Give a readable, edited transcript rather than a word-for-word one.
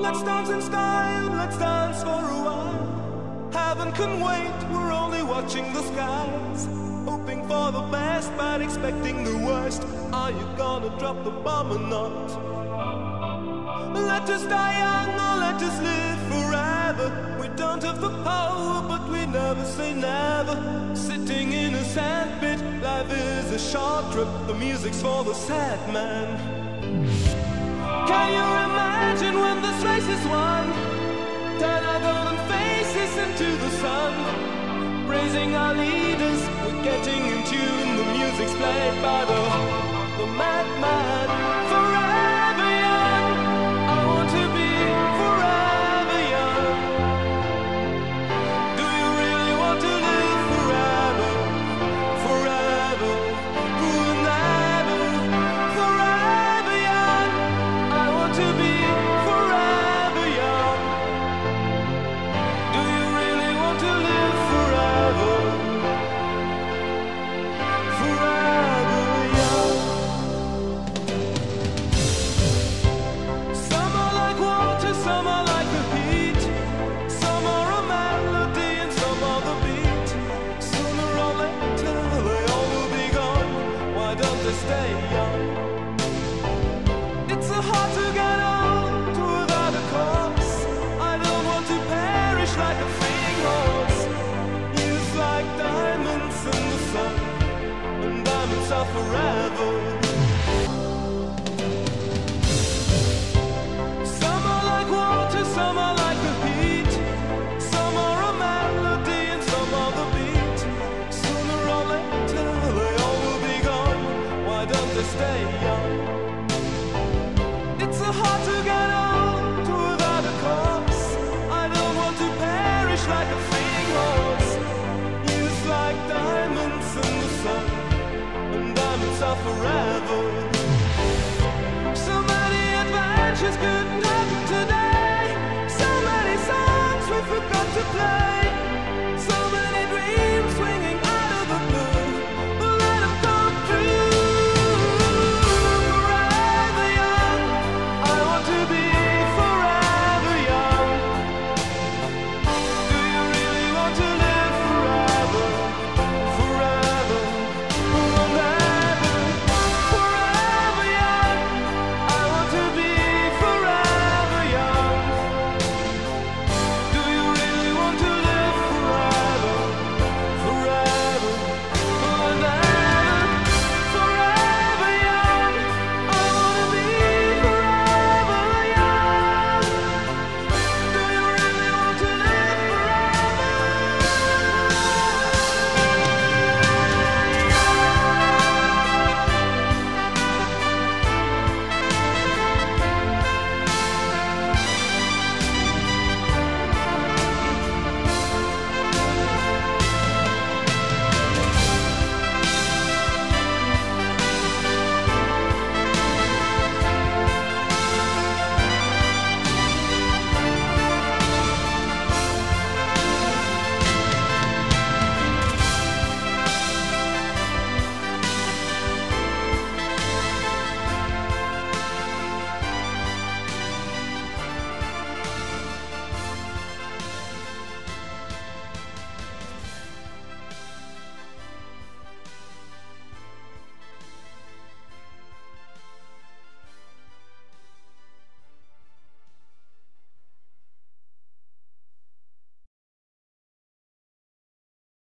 Let's dance in style, let's dance for a while. Heaven can wait, we're only watching the skies. Hoping for the best, but expecting the worst. Are you gonna drop the bomb or not? Let us die young or let us live forever. We don't have the power, but we never say never. Sitting in a sandpit, life is a short trip. The music's for the sad man. Can you imagine when this race is won? Turn our golden faces into the sun. Praising our leaders, we're getting in tune. The music's played by the madman. Forever